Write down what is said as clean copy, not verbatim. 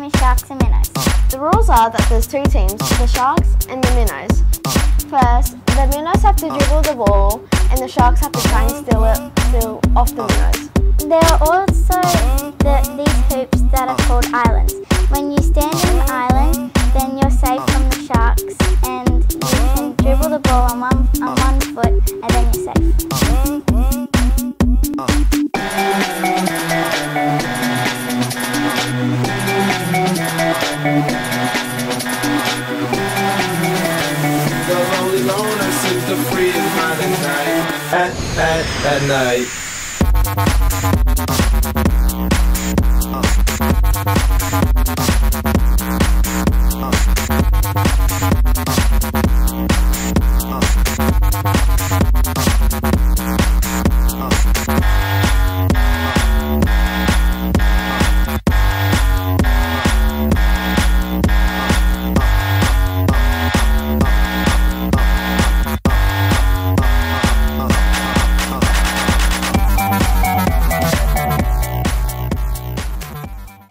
is Sharks and Minnows. The rules are that there's two teams, the Sharks and the Minnows. First, the Minnows have to dribble the ball and the Sharks have to try and steal off the Minnows. There are also these hoops that are called islands. When you stand in an island, then you're safe from the Sharks and you can dribble the ball on one foot and then you're safe. The lonely loner sits the free his mind at night. At night.